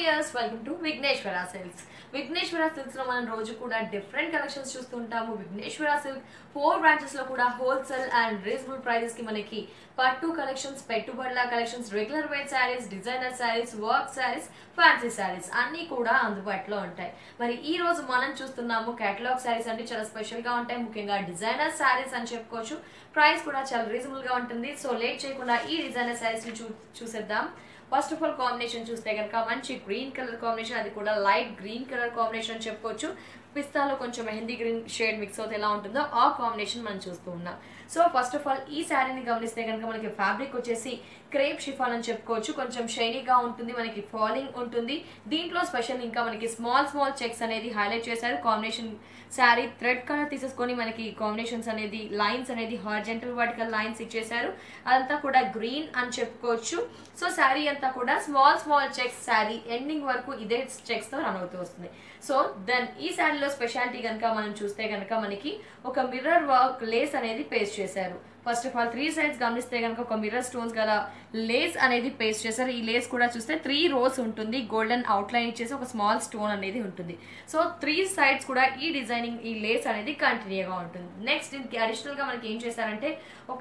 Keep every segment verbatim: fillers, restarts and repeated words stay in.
viewers, welcome to Vigneshwara Silks. Vigneshwara Silks lo మనం రోజు కూడా డిఫరెంట్ కలెక్షన్స్ చూస్తుంటాము. Vigneshwara Silk ఫోర్ బ్రాంచెస్ లో కూడా హోల్సేల్ అండ్ రీజనబుల్ ప్రైసెస్ కి మనకి పట్టు కలెక్షన్స్, పెట్టుబడుల collections, regular wear saris, designer saris, work saris, fancy saris అన్ని కూడా అందుబాటులో ఉంటాయి. మరి ఈ రోజు మనం చూస్తున్నాము కేటలాగ్ సారీస్ అంటే చాలా స్పెషల్ గా ఉంటాయి. ముఖ్యంగా డిజైనర్ సారీస్ అని చెప్పుకోవచ్చు. ప్రైస్ కూడా చాలా రీజనబుల్ గా ఉంటుంది. సో లేట్ చేయకుండా ఈ డిజైనర్ సారీస్ ని చూ చూసేద్దాం. ఫస్ట్ ఆఫ్ ఆల్ కాంబినేషన్ చూస్తే కనుక మంచి గ్రీన్ కలర్ కాంబినేషన్, అది కూడా లైట్ గ్రీన్ కలర్ కాంబినేషన్ చెప్పుకోవచ్చు. పిస్తాలో కొంచెం మెహందీ గ్రీన్ షేడ్ మిక్స్ అవుతే ఎలా ఉంటుందో ఆ కాంబినేషన్ మనం చూస్తూ ఉన్నాం. సో ఫస్ట్ ఆఫ్ ఆల్ ఈ శారీని గమనిస్తే కనుక మనకి ఫ్యాబ్రిక్ వచ్చేసి క్రేప్ షిఫాన్ అని చెప్పుకోవచ్చు. కొంచెం షైనీగా ఉంటుంది, మనకి ఫాలింగ్ ఉంటుంది. దీంట్లో స్పెషల్ ఇంకా మనకి స్మాల్ స్మాల్ చెక్స్ అనేది హైలైట్ చేశారు. కాంబినేషన్ శారీ థ్రెడ్ కలర్ తీసేసుకొని మనకి కాంబినేషన్స్ అనేది లైన్స్ అనేది హార్జెంటల్ వర్టికల్ లైన్స్ ఇచ్చేసారు. అదంతా కూడా గ్రీన్ అని చెప్పుకోవచ్చు. సో శారీ అంతా కూడా small small checks, sari ending వరకు ఇదే చెక్స్ తో రన్ అవుతూ వస్తుంది. సో దెన్ ఈ శారీలో స్పెషాలిటీ కనుక మనం చూస్తే కనుక మనకి ఒక మిర్రర్ వర్క్ లేస్ అనేది పేస్ట్ చేశారు. First of all three sides గమనిస్తే కనుక ఒక మిర్రర్ స్టోన్స్ గల లేస్ అనేది పేస్ట్ చేశారు. ఈ లేస్ కూడా చూస్తే త్రీ రోస్ ఉంటుంది. గోల్డెన్ అవుట్ లైన్ ఇచ్చేసి ఒక స్మాల్ స్టోన్ అనేది ఉంటుంది. సో త్రీ సైడ్స్ కూడా ఈ డిజైనింగ్ ఈ లేస్ అనేది కంటిన్యూగా ఉంటుంది. నెక్స్ట్ దీనికి అడిషనల్ గా మనకి ఏం చేశారంటే ఒక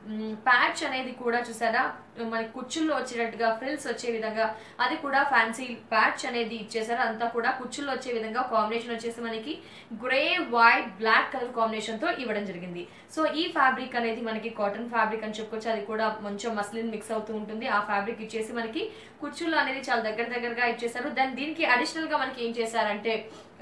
ప్యాచ్ అనేది కూడా చూసారా, మనకి కుచ్చుల్లో వచ్చేటట్టుగా ఫ్రిల్స్ వచ్చే విధంగా అది కూడా ఫ్యాన్సీ ప్యాచ్ అనేది ఇచ్చేసారు. అంతా కూడా కుచ్చుల్లో వచ్చే విధంగా కాంబినేషన్ వచ్చేసి మనకి grey white black colour combination తో ఇవ్వడం జరిగింది. సో ఈ ఫ్యాబ్రిక్ అనేది మనకి కాటన్ ఫ్యాబ్రిక్ అని చెప్పుకోవచ్చు. అది కూడా కొంచెం మస్లిన్ మిక్స్ అవుతూ ఉంటుంది. ఆ ఫ్యాబ్రిక్ ఇచ్చేసి మనకి కుచ్చుల్లో అనేది చాలా దగ్గర దగ్గరగా ఇచ్చేసారు. దాని దీనికి అడిషనల్ గా మనకి ఏం చేశారంటే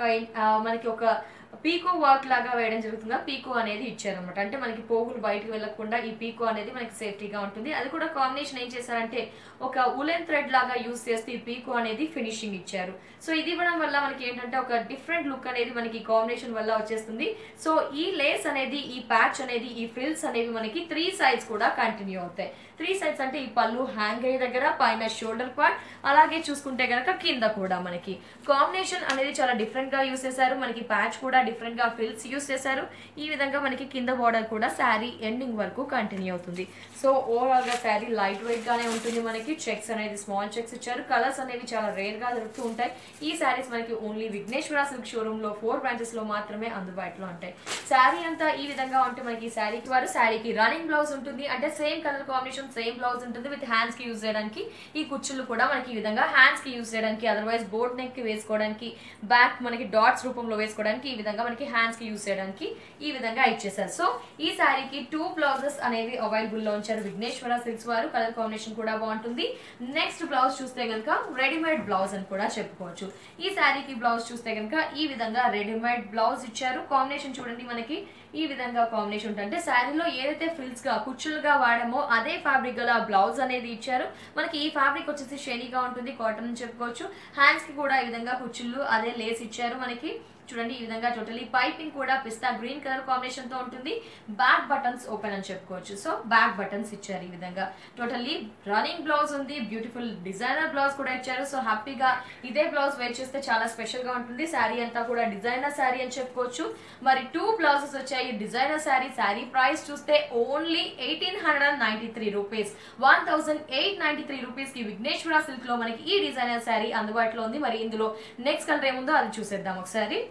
మనకి ఒక పీకో వర్క్ లాగా వేయడం జరుగుతుంది. పీకో అనేది ఇచ్చారనమాట. అంటే మనకి పోగులు బయటకు వెళ్లకుండా ఈ పీకో అనేది మనకి సేఫ్టీగా ఉంటుంది. అది కూడా కాంబినేషన్ ఏం చేశారంటే ఒక ఉలెన్ థ్రెడ్ లాగా యూస్ చేస్తే ఈ పీకో అనేది ఫినిషింగ్ ఇచ్చారు. సో ఇది ఇవ్వడం వల్ల మనకి ఏంటంటే ఒక డిఫరెంట్ లుక్ అనేది మనకి కాంబినేషన్ వల్ల వచ్చేస్తుంది. సో ఈ లేస్ అనేది, ఈ ప్యాచ్ అనేది, ఈ ఫ్రిల్స్ అనేవి మనకి త్రీ సైడ్స్ కూడా కంటిన్యూ అవుతాయి. త్రీ సైడ్స్ అంటే ఈ పళ్ళు హ్యాంగ్ అయ్యే దగ్గర, పైన షోల్డర్ పార్ట్, అలాగే చూసుకుంటే కనుక కింద కూడా మనకి కాంబినేషన్ అనేది చాలా డిఫరెంట్ గా యూస్ చేశారు. మనకి ప్యాచ్ కూడా డిఫరెంట్ గా ఫ్రిల్స్ యూస్ చేశారు. ఈ విధంగా మనకి కింద బార్డర్ కూడా శారీ ఎండింగ్ వరకు కంటిన్యూ అవుతుంది. సో ఓవరాల్ గా శారీ లైట్ వెయిట్ గానే ఉంటుంది. మనకి చెక్స్ అనేది స్మాల్ చెక్స్ ఇచ్చారు. కలర్స్ అనేవి చాలా రేర్ గా దొరుకుతూ ఉంటాయి. ఈ శారీస్ మనకి ఓన్లీ విఘ్నేశ్వర సిల్క్ షోరూమ్ లో ఫోర్ బ్రాంచెస్ లో మాత్రమే అందుబాటులో ఉంటాయి. శారీ అంతా ఈ విధంగా ఉంటే మనకి శారీకి వారు శారీకి రన్నింగ్ బ్లౌజ్ ఉంటుంది. అంటే same colour combination, same blouse ఉంటుంది. విత్ హ్యాండ్స్ కి యూజ్ చేయడానికి ఈ కుచ్చులు కూడా మనకి ఈ విధంగా హ్యాండ్స్ కి యూజ్ చేయడానికి, అదర్వైజ్ బోట్ నెక్ కి వేసుకోవడానికి, బ్యాక్ మనకి డాట్స్ రూపంలో వేసుకోవడానికి, ఈ విధంగా మనకి హ్యాండ్స్ కి యూజ్ చేయడానికి ఈ విధంగా ఇచ్చేసారు. సో ఈ శారీకి టూ బ్లౌజెస్ అనేవి అవైలబుల్ లో ఉంచారు విఘ్నేశ్వర సిల్క్స్ వారు. కలర్ కాంబినేషన్ కూడా బాగుంటుంది. నెక్స్ట్ బ్లౌజ్ చూస్తే కనుక రెడీమేడ్ బ్లౌజ్ అని కూడా చెప్పుకోవచ్చు. ఈ శారీకి బ్లౌజ్ చూస్తే కనుక ఈ విధంగా రెడీమేడ్ బ్లౌజ్ ఇచ్చారు. కాంబినేషన్ చూడండి, మనకి ఈ విధంగా కాంబినేషన్ ఉంటుంది. అంటే శారీలో ఏదైతే ఫ్రిల్స్ గా కుచ్చులుగా వాడామో అదే ఫ్యాబ్రిక్ గల బ్లౌజ్ అనేది ఇచ్చారు. మనకి ఈ ఫ్యాబ్రిక్ వచ్చేసి షైనీగా ఉంటుంది, కాటన్ అని చెప్పుకోవచ్చు. హ్యాండ్స్ కి కూడా ఈ విధంగా కుచ్చుళ్ళు అదే లేస్ ఇచ్చారు. మనకి చూడండి ఈ విధంగా టోటలీ పైపింగ్ కూడా పిస్తా గ్రీన్ కలర్ కాంబినేషన్ తో ఉంటుంది. బ్యాక్ బటన్స్ ఓపెన్ అని చెప్పుకోవచ్చు. సో బ్యాక్ బటన్స్ ఇచ్చారు. ఈ విధంగా టోటలీ రన్నింగ్ బ్లౌజ్ ఉంది. బ్యూటిఫుల్ డిజైనర్ బ్లౌజ్ కూడా ఇచ్చారు. సో హ్యాపీగా ఇదే బ్లౌజ్ వేర్ చేస్తే చాలా స్పెషల్ గా ఉంటుంది. శారీ అంతా కూడా డిజైనర్ శారీ అని చెప్పుకోవచ్చు. మరి టూ బ్లౌజెస్ వచ్చాయి డిజైనర్ శారీ. శారీ ప్రైస్ చూస్తే only eighteen hundred and ninety three rupees one thousand eight ninety three rupees కి విఘ్నేశ్వర సిల్క్ లో మనకి ఈ డిజైనర్ శారీ అందుబాటులో ఉంది. మరి ఇందులో నెక్స్ట్ కలర్ ఏముందో అది చూసేద్దాం ఒకసారి.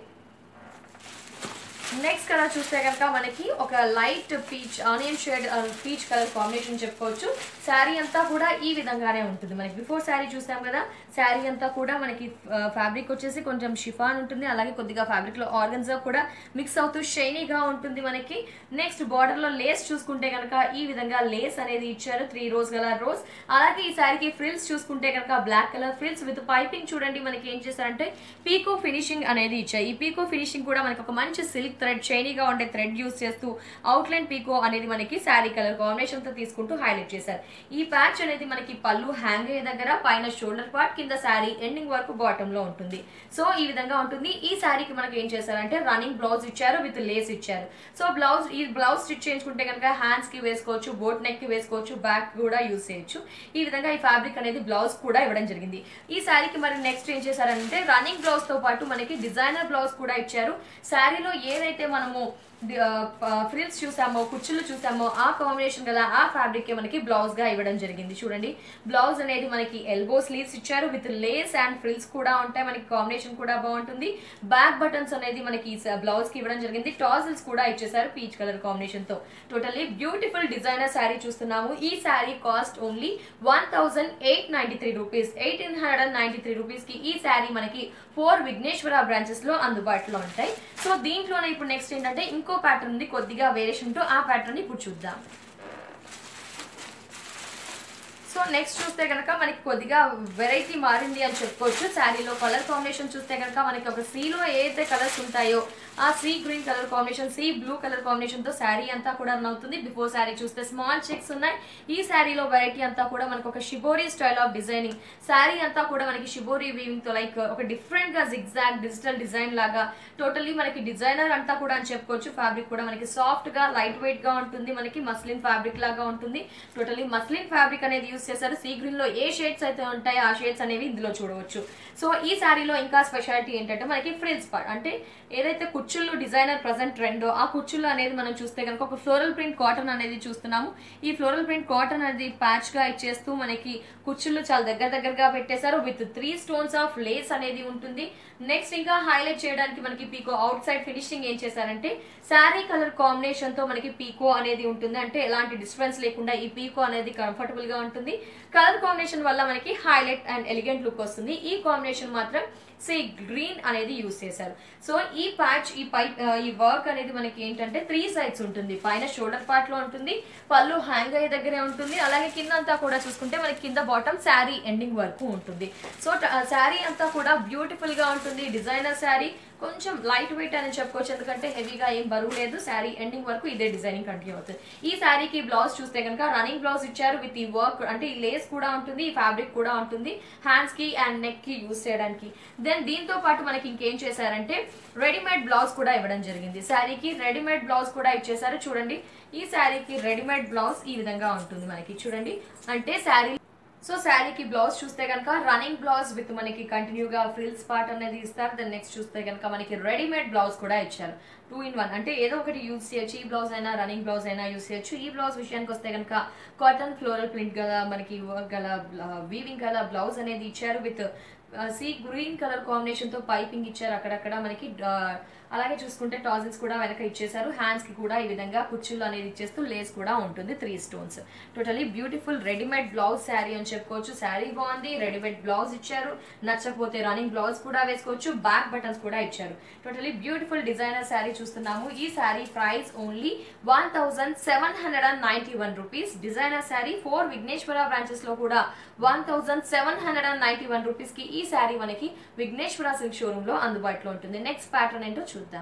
నెక్స్ట్ కలర్ చూస్తే కనుక మనకి ఒక light peach onion shade peach colour combination చెప్పుకోవచ్చు. శారీ అంతా కూడా ఈ విధంగానే ఉంటుంది. మనకి బిఫోర్ శారీ చూసాం కదా, శారీ అంతా కూడా మనకి ఫ్యాబ్రిక్ వచ్చేసి కొంచెం షిఫాన్ ఉంటుంది. అలాగే కొద్దిగా ఫ్యాబ్రిక్ లో ఆర్గన్జా కూడా మిక్స్ అవుతూ షైనీగా ఉంటుంది మనకి. నెక్స్ట్ బార్డర్ లో లేస్ చూసుకుంటే కనుక ఈ విధంగా లేస్ అనేది ఇచ్చారు. త్రీ రోజ్ గల రోజ్. అలాగే ఈ శారీకి ఫ్రిల్స్ చూసుకుంటే కనుక black colour frills with piping చూడండి మనకి ఏం చేశారంటే పీకో ఫినిషింగ్ అనేది ఇచ్చాయి. ఈ పీకో ఫినిషింగ్ కూడా మనకి ఒక మంచి సిల్క్ థ్రెడ్, షైనీగా ఉండే థ్రెడ్ యూస్ చేస్తూ అవుట్ లైన్ పీకో అనేది మనకి శారీ కలర్ కాంబినేషన్ తో తీసుకుంటూ హైలైట్ చేశారు. ఈ ప్యాచ్ అనేది మనకి పళ్ళు హ్యాంగ్ అయ్యే దగ్గర, పైన షోల్డర్ పార్ట్, కింద శారీ ఎండింగ్ వరకు బాటమ్ లో ఉంటుంది. సో ఈ విధంగా ఉంటుంది. ఈ శారీకి మనకి ఏం చేశారంటే రన్నింగ్ బ్లౌజ్ ఇచ్చారు విత్ లేస్ ఇచ్చారు. సో బ్లౌజ్ ఈ బ్లౌజ్ స్టిచ్ చేయించుకుంటే కనుక హ్యాండ్స్ కి వేసుకోవచ్చు, బోట్ నెక్ కి వేసుకోవచ్చు, బ్యాక్ కూడా యూస్ చేయొచ్చు. ఈ విధంగా ఈ ఫ్యాబ్రిక్ అనేది బ్లౌజ్ కూడా ఇవ్వడం జరిగింది. ఈ శారీకి మరి నెక్స్ట్ ఏం చేశారంటే రన్నింగ్ బ్లౌజ్ తో పాటు మనకి డిజైనర్ బ్లౌజ్ కూడా ఇచ్చారు. శారీలో ఏదైతే మనము ఫ్రిల్స్ చూసామో కుచ్చులు చూసామో ఆ కాంబినేషన్ గల ఆ ఫ్యాబ్రిక్ కి మనకి బ్లౌజ్ గా ఇవ్వడం జరిగింది. చూడండి బ్లౌజ్ అనేది మనకి ఎల్బో స్లీవ్స్ ఇచ్చారు విత్ లేస్ అండ్ ఫ్రిల్స్ కూడా ఉంటాయి. మనకి కాంబినేషన్ కూడా బాగుంటుంది. బ్యాక్ బటన్స్ అనేది మనకి బ్లౌజ్ కి ఇవ్వడం జరిగింది. టాజిల్స్ కూడా ఇచ్చేసారు పీచ్ కలర్ కాంబినేషన్ తో. టోటల్లీ బ్యూటిఫుల్ డిజైనర్ శారీ చూస్తున్నాము. ఈ sari cost only one thousand eight ninety three rupees eighteen hundred ninety three rupees కి ఈ శారీ మనకి ఫోర్ విఘ్నేశ్వర బ్రాంచెస్ లో అందుబాటులో ఉంటాయి. సో దీంట్లోనే ఇప్పుడు నెక్స్ట్ ఏంటంటే ఇంకో ప్యాటర్న్ ఉంది కొద్దిగా వేరియేషన్ తో. ఆ ప్యాటర్న్ ఇప్పుడు చూద్దాం. సో నెక్స్ట్ చూస్తే కనుక మనకి కొద్దిగా వెరైటీ మారింది అని చెప్పుకోవచ్చు. శారీలో కలర్ కాంబినేషన్ చూస్తే కనుక మనకి ఒక సీలో ఏదైతే కలర్స్ ఉంటాయో ఆ sea green colour combination sea blue colour combination తో శారీ అంతా కూడా రన్ అవుతుంది. బిఫోర్ శారీ చూస్తే స్మాల్ చెక్స్ ఉన్నాయి. ఈ శారీలో వెరైటీ అంతా కూడా మనకి ఒక shibori style of designing. Sari అంతా కూడా మనకి షిబోరీ వీవింగ్ తో లైక్ ఒక డిఫరెంట్ గా జిగ్జాగ్ డిజిటల్ డిజైన్ లాగా టోటల్లీ మనకి డిజైనర్ అంతా కూడా అని చెప్పుకోవచ్చు. ఫ్యాబ్రిక్ కూడా మనకి సాఫ్ట్ గా లైట్ వెయిట్ గా ఉంటుంది. మనకి మస్లిన్ ఫ్యాబ్రిక్ లాగా ఉంటుంది. టోటల్లీ మస్లిన్ ఫ్యాబ్రిక్ అనేది యూస్ చేశారు. సీ గ్రీన్ లో ఏ షేడ్స్ అయితే ఉంటాయో ఆ షేడ్స్ అనేవి ఇందులో చూడవచ్చు. సో ఈ శారీలో ఇంకా స్పెషాలిటీ ఏంటంటే మనకి ఫ్రిల్స్ పార్ట్ అంటే ఏదైతే కుచ్చుళ్ళు డిజైనర్ ప్రజెంట్ ట్రెండో ఆ కుచ్చుళ్ళు అనేది మనం చూస్తే కనుక ఒక ఫ్లోరల్ ప్రింట్ కాటన్ అనేది చూస్తున్నాము. ఈ ఫ్లోరల్ ప్రింట్ కాటన్ అనేది ప్యాచ్ గా ఇచ్చేస్తూ మనకి కుచ్చుళ్ళు చాలా దగ్గర దగ్గరగా పెట్టేశారు. With three stones of lace అనేది ఉంటుంది. నెక్స్ట్ ఇంకా హైలైట్ చేయడానికి మనకి పీకో అవుట్ సైడ్ ఫినిషింగ్ ఏం చేశారంటే శారీ కలర్ కాంబినేషన్ తో మనకి పీకో అనేది ఉంటుంది. అంటే ఎలాంటి డిస్టర్బెన్స్ లేకుండా ఈ పీకో అనేది కంఫర్టబుల్ గా ఉంటుంది. కలర్ కాంబినేషన్ వల్ల మనకి హైలైట్ అండ్ ఎలిగెంట్ లుక్ వస్తుంది. ఈ కాంబినేషన్ మాత్రం సీ గ్రీన్ అనేది యూస్ చేశారు. సో ఈ ప్యాచ్ ఈ పై ఈ వర్క్ అనేది మనకి ఏంటంటే త్రీ సైడ్స్ ఉంటుంది. పైన షోల్డర్ పార్ట్ లో ఉంటుంది, పళ్ళు హ్యాంగ్ అయ్యే దగ్గరే ఉంటుంది. అలాగే కింద అంతా కూడా చూసుకుంటే మనకి కింద బాటమ్ శారీ ఎండింగ్ వరకు ఉంటుంది. సో శారీ అంతా కూడా బ్యూటిఫుల్ గా ఉంటుంది. డిజైనర్ శారీ కొంచెం లైట్ వెయిట్ అని చెప్పుకోవచ్చు. ఎందుకంటే హెవీగా ఏం బరువు లేదు. శారీ ఎండింగ్ వరకు ఇదే డిజైనింగ్ కంటిన్యూ అవుతుంది. ఈ శారీకి బ్లౌజ్ చూస్తే కనుక రన్నింగ్ బ్లౌజ్ ఇచ్చారు విత్ ఈ వర్క్ అంటే ఈ లేస్ కూడా ఉంటుంది, ఈ ఫ్యాబ్రిక్ కూడా ఉంటుంది హ్యాండ్స్ కి అండ్ నెక్ కి యూస్ చేయడానికి. దెన్ దీంతో పాటు మనకి ఇంకేం చేశారంటే రెడీమేడ్ బ్లౌజ్ కూడా ఇవ్వడం జరిగింది. శారీకి రెడీమేడ్ బ్లౌజ్ కూడా ఇచ్చేసారు. చూడండి ఈ శారీకి రెడీమేడ్ బ్లౌజ్ ఈ విధంగా ఉంటుంది మనకి. చూడండి అంటే శారీ సో శారీకి బ్లౌజ్ చూస్తే కనుక రన్నింగ్ బ్లౌజ్ విత్ మనకి కంటిన్యూగా ఫ్రిల్స్ పార్ట్ అనేది ఇస్తారు. దెన్ నెక్స్ట్ చూస్తే కనుక మనకి రెడీమేడ్ బ్లౌజ్ కూడా ఇచ్చారు. టూ ఇన్ వన్ అంటే ఏదో ఒకటి యూజ్ చేయొచ్చు. ఈ బ్లౌజ్ అయినా రన్నింగ్ బ్లౌజ్ అయినా యూజ్ చేయొచ్చు. ఈ బ్లౌజ్ విషయానికి వస్తే కనుక కాటన్ ఫ్లోరల్ ప్రింట్ గల మనకి గల వీవింగ్ గల బ్లౌజ్ అనేది ఇచ్చారు with sea green colour combination తో పైపింగ్ ఇచ్చారు అక్కడక్కడ మనకి. అలాగే చూసుకుంటే టాజిల్స్ కూడా వెనక ఇచ్చేసారు. హ్యాండ్స్ కి కూడా ఈ విధంగా కుచ్చులు అనేది ఇచ్చేస్తూ లేస్ కూడా ఉంటుంది three stones. Totally beautiful readymade blouse sari అని చెప్పుకోవచ్చు. శారీ బాగుంది, రెడీమేడ్ బ్లౌజ్ ఇచ్చారు. నచ్చకపోతే రన్నింగ్ బ్లౌజ్ కూడా వేసుకోవచ్చు. బ్యాక్ బటన్స్ కూడా ఇచ్చారు. టోటలీ బ్యూటిఫుల్ డిజైనర్ శారీ చూస్తున్నాము. ఈ sari price only one thousand seven hundred and ninety one rupees. Designer sari four Vighneshwara branches లో కూడా one thousand seven hundred and ninety one rupees కి ఈ శారీ మనకి విఘ్నేశ్వర సిల్క్ షోరూమ్ లో అందుబాటులో ఉంటుంది. నెక్స్ట్ ప్యాటర్న్ ఏంటో చూద్దాం.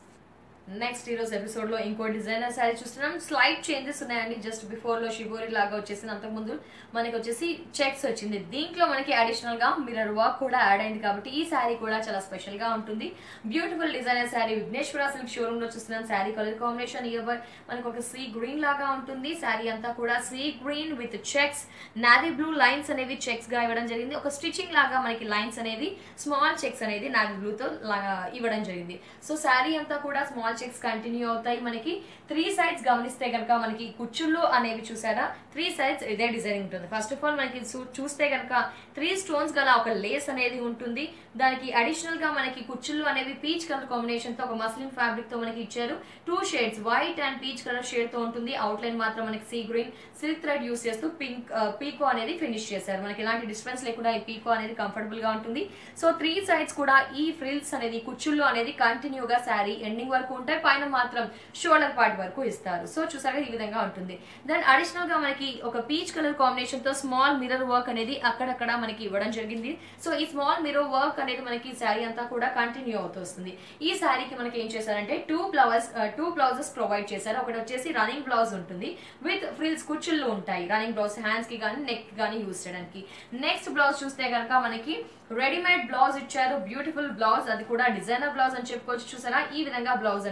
నెక్స్ట్ ఈ రోజు ఎపిసోడ్ లో ఇంకో డిజైనర్ శారీ చూస్తున్నాం. స్లైట్ చేంజెస్ ఉన్నాయండి. జస్ట్ బిఫోర్ లో షిబోరి లాగా వచ్చేసింది, అంతకు ముందు మనకి వచ్చేసి చెక్స్ వచ్చింది. దీంట్లో మనకి అడిషనల్ గా మిర్రర్ వర్క్ కూడా యాడ్ అయింది కాబట్టి ఈ శారీ కూడా చాలా స్పెషల్ గా ఉంటుంది. Beautiful designer sari Vighneshwara silk showroom లో చూస్తున్నాం. శారీ కలర్ కాంబినేషన్ ఇయర్ మనకి ఒక సీ గ్రీన్ లాగా ఉంటుంది. శారీ అంతా కూడా sea green with checks, navy blue lines అనేవి చెక్స్ గా ఇవ్వడం జరిగింది. ఒక స్టిచింగ్ లాగా మనకి లైన్స్ అనేది స్మాల్ చెక్స్ అనేది నావీ బ్లూ తో ఇవ్వడం జరిగింది. సో శారీ అంతా కూడా స్మాల్ చెక్స్ కంటిన్యూ అవుతాయి. మనకి త్రీ సైడ్స్ గమనిస్తే కనుక మనకి కుచ్చుళ్ళు అనేవి చూసారా, త్రీ సైడ్స్ ఇదే డిజైనింగ్ ఉంటుంది. ఫస్ట్ ఆఫ్ ఆల్ మనకి చూస్తే కనుక త్రీ స్టోన్స్ గల ఒక లేస్ అనేది ఉంటుంది. దానికి అడిషనల్ గా మనకి కుచ్చుళ్ళు అనేవి పీచ్ కలర్ కాంబినేషన్ తో ఒక మస్లిన్ ఫ్యాబ్రిక్ తో మనకి ఇచ్చారు. Two shades white and peach colour shade తో ఉంటుంది. అవుట్ లైన్ మాత్రం మనకి sea green silk thread use చేస్తూ పింక్ పీకో అనేది ఫినిష్ చేశారు. మనకి ఎలాంటి డిస్టర్బెన్స్ లేకుండా ఈ పీకో అనేది కంఫర్టబుల్ గా ఉంటుంది. సో త్రీ సైడ్స్ కూడా ఈ ఫ్రిల్స్ అనేది కుచ్చుళ్ళు అనేది కంటిన్యూగా శారీ ఎండింగ్ వరకు ఉంటాయి. పైన మాత్రం షోల్డర్ పార్ట్ వరకు ఇస్తారు. సో చూసారా ఈ విధంగా ఉంటుంది. దెన్ అడిషనల్ గా మనకి ఒక పీచ్ కలర్ కాంబినేషన్ తో స్మాల్ మిర్రర్ వర్క్ అనేది అక్కడక్కడ మనకి ఇవ్వడం జరిగింది. సో ఈ స్మాల్ మిర్రర్ వర్క్ అనేది మనకి శారీ అంతా కూడా కంటిన్యూ అవుతూ వస్తుంది. ఈ శారీకి మనకి ఏం చేశారంటే two blouses two blouses provide చేశారు. ఒకటి వచ్చేసి రన్నింగ్ బ్లౌజ్ ఉంటుంది విత్ ఫ్రిల్స్ కుచ్చుళ్ళు ఉంటాయి. రన్నింగ్ బ్లౌజ్ హ్యాండ్స్ కి కానీ నెక్ కానీ యూజ్ చేయడానికి. నెక్స్ట్ బ్లౌజ్ చూస్తే కనుక మనకి రెడీమేడ్ బ్లౌజ్ ఇచ్చారు. బ్యూటిఫుల్ బ్లౌజ్, అది కూడా డిజైనర్ బ్లౌజ్ అని చెప్పుకోవచ్చు. చూసారా ఈ విధంగా బ్లౌజ్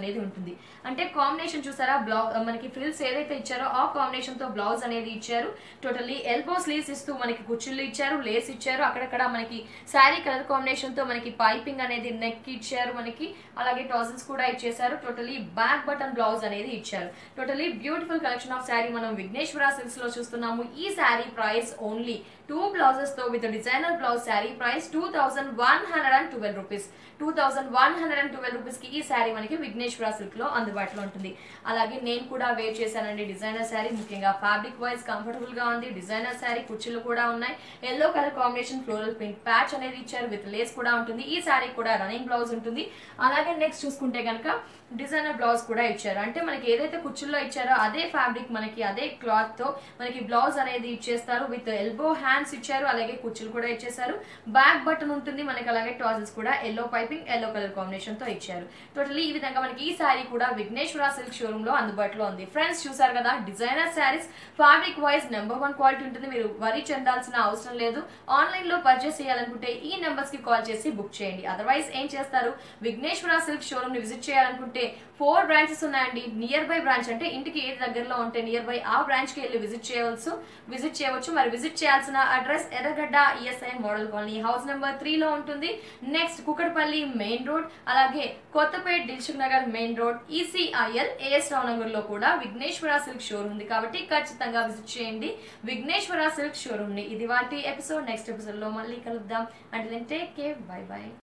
అనేది ఉంటుంది. అంటే కాంబినేషన్ చూసారా, బ్లౌజ్ మనకి ఫ్రిల్స్ ఏదైతే ఇచ్చారో ఆ కాంబినేషన్ తో బ్లౌజ్ అనేది ఇచ్చారు. టోటల్లీ ఎల్బో స్లీవ్స్ ఇస్తూ మనకి కుచ్చుళ్ళు ఇచ్చారు, లేస్ ఇచ్చారు, అక్కడక్కడ మనకి శారీ కలర్ కాంబినేషన్ తో మనకి పైపింగ్ అనేది నెక్ ఇచ్చారు మనకి, అలాగే టాజిల్స్ కూడా ఇచ్చేసారు. టోటలీ బ్యాక్ బటన్ బ్లౌజ్ అనేది ఇచ్చారు. Totally beautiful collection of sari మనం విఘ్నేశ్వర సిల్క్స్ లో చూస్తున్నాము. ఈ sari price only two blouses తో with designer blouse sari price two thousand one hundred and twelve rupees two thousand one hundred and twelve rupees కి ఈ శారీ మనకి విఘ్నేశ్వర సిల్క్ లో అందుబాటులో ఉంటుంది. అలాగే నేను కూడా వేర్ చేశానండి డిజైనర్ శారీ. ముఖ్యంగా ఫ్యాబ్రిక్ వైజ్ కంఫర్టబుల్ గా ఉంది. డిజైనర్ శారీ కుర్చీలు కూడా ఉన్నాయి. Yellow colour combination floral print patch అనేది ఇచ్చారు, విత్ లేస్ కూడా ఉంటుంది. ఈ శారీ కూడా రన్నింగ్ బ్లౌజ్ ఉంటుంది. అలాగే నెక్స్ట్ చూసుకుంటే కనుక డిజైనర్ బ్లౌజ్ కూడా ఇచ్చారు. అంటే మనకి ఏదైతే కుర్చీల్లో ఇచ్చారో అదే ఫ్యాబ్రిక్ మనకి అదే క్లాత్ తో మనకి బ్లౌజ్ అనేది ఇచ్చేస్తారు. విత్ ఎల్బో హ్యాండ్స్ ఇచ్చారు, అలాగే కుర్చీలు కూడా ఇచ్చేసారు. బ్యాక్ బటన్ ఉంటుంది మనకి, అలాగే టాజిల్స్ కూడా yellow piping yellow colour combination తో ఇచ్చారు. టోటలీ ఈ విధంగా మనకి ఈ శారీ కూడా విఘ్నేశ్వర సిల్క్ షోరూమ్ లో అందుబాటులో ఉంది. ఫ్రెండ్స్ చూసారు కదా, designer saris fabric wise number one quality ఉంటుంది. మీరు వరీ చెందాల్సిన అవసరం లేదు. ఆన్లైన్ లో పర్చేస్ చేయాలనుకుంటే ఈ నెంబర్స్ కి కాల్ చేసి బుక్ చేయండి. అదర్వైజ్ ఏం చేస్తారు, విఘ్నేశ్వర సిల్క్ షోరూమ్ ని విజిట్ చేయాలనుకుంటే ఫోర్ బ్రాంచెస్ ఉన్నాయండి. నియర్ బై బ్రాంచ్ అంటే ఇంటికి ఏది దగ్గరలో ఉంటే నియర్ బై ఆ బ్రాంచ్ కి వెళ్ళి విజిట్ చేయవచ్చు విజిట్ చేయవచ్చు మరి విజిట్ చేయాల్సిన address Erragadda ESI model colony house number three లో ఉంటుంది. నెక్స్ట్ కుకట్పల్లి మెయిన్ రోడ్, అలాగే Kothapet Dilsukhnagar main road, ECIL AS Rao Nagar లో కూడా విఘ్నేశ్వర సిల్క్ షోరూమ్ ఉంది. కాబట్టి ఖచ్చితంగా విజిట్ చేయండి విఘ్నేశ్వర సిల్క్ షోరూమ్ ని. ఇది వాటి ఎపిసోడ్. నెక్స్ట్ ఎపిసోడ్ లో మళ్ళీ కలుద్దాం. అంటే టేక్ కేర్, బై బై.